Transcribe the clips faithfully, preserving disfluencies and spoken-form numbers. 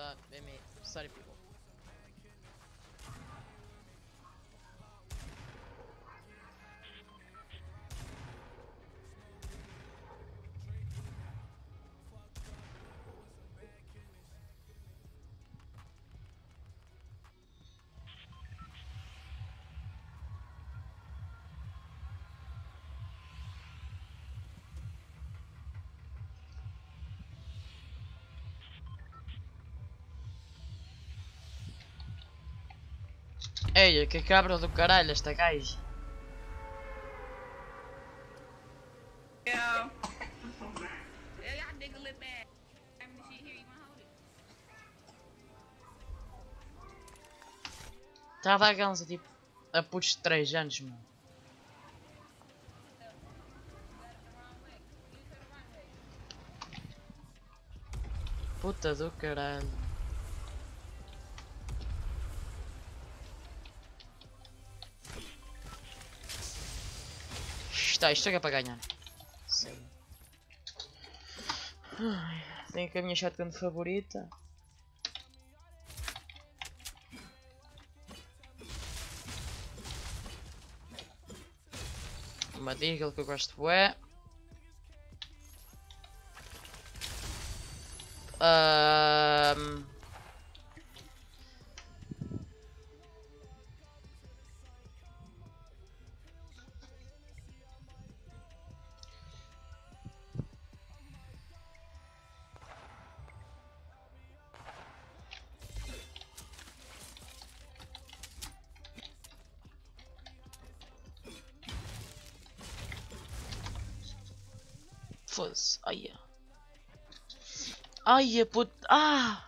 uh, I mean, study people. Ei, que cabra do caralho esta gaja. Yeah. Yeah, y'all dig a little bad. I'm the shit here, you wanna hold it? Está a dar ganza tipo a putos de três anos, mano. Puta do caralho. Está, isto é que é para ganhar. Sim. Ai, tenho aqui a minha shotgun favorita. Uma Deagle que eu gosto bué. Um... Foda-se. Ai, ai, puta. Ah!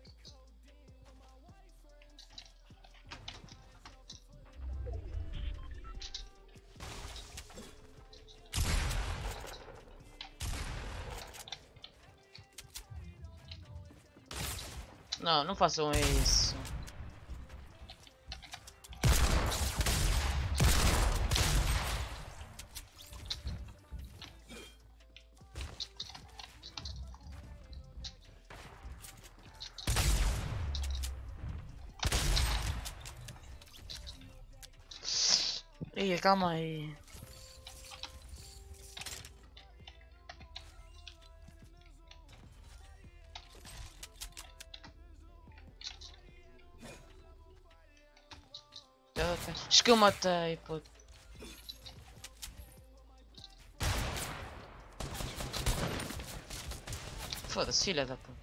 Não, não façam isso. Ih, calma aí. Acho que eu matei, puto. Foda-se, filha da puta.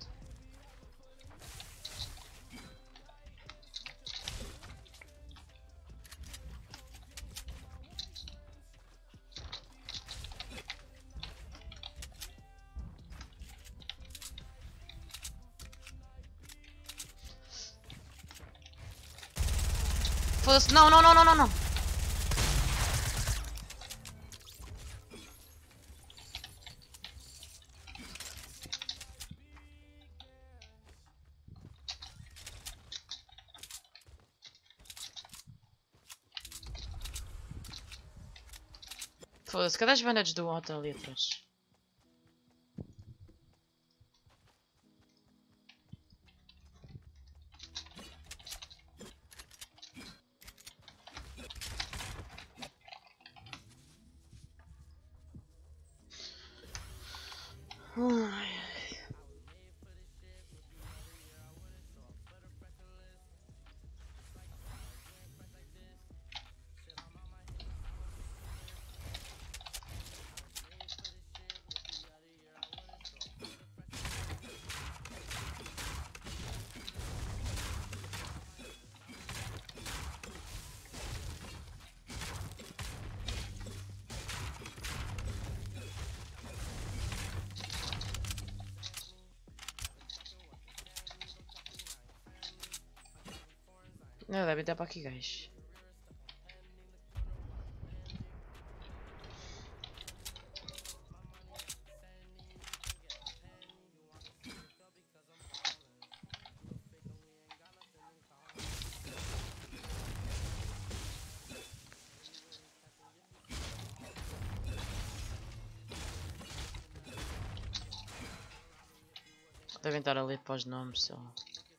Foda-se, não, não, não, não, não, não. Foda-se, cadê as bandadas do outro ali atrás? Ai. Não, deve dar para aqui, guys. Devem estar ali para os nomes, sei lá.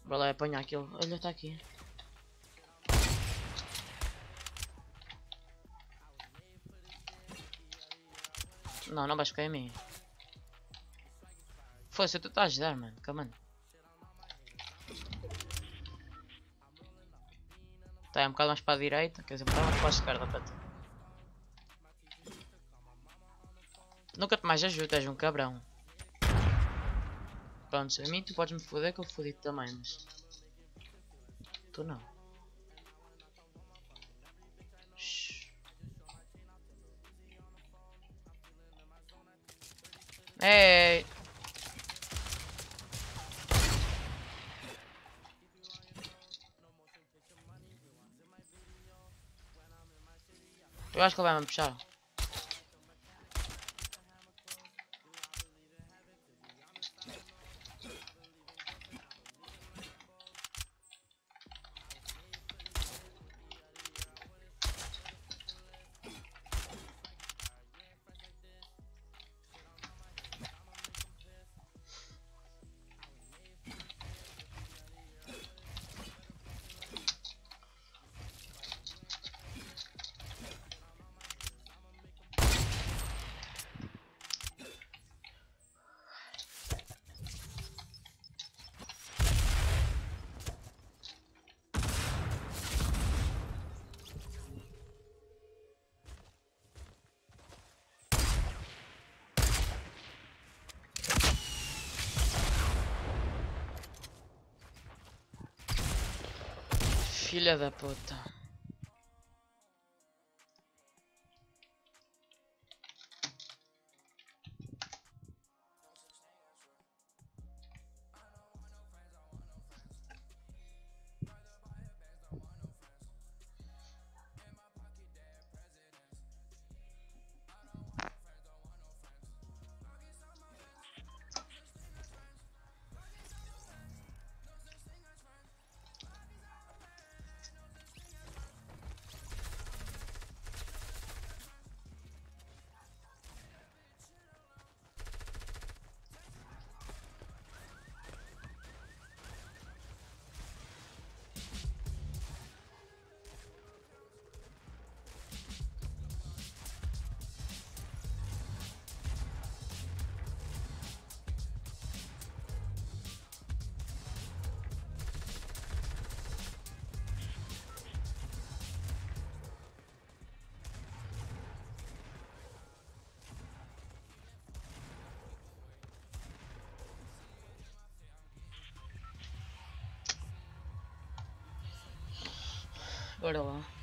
Bora lá apanhar aquilo. Olha, está aqui. Não, não vais ficar em mim. Foi-se, tu estás a ajudar, mano. Calma, mano. Tá, é um bocado mais para a direita. Quer dizer, um bocado mais para a esquerda para ti. Nunca te mais ajudo, és um cabrão. Pronto, a mim tu podes me foder que eu fodi também, mas... Tu não. Shhh. Ei! Eu acho que ele vai me puxar. Filha da puta. Bora lá.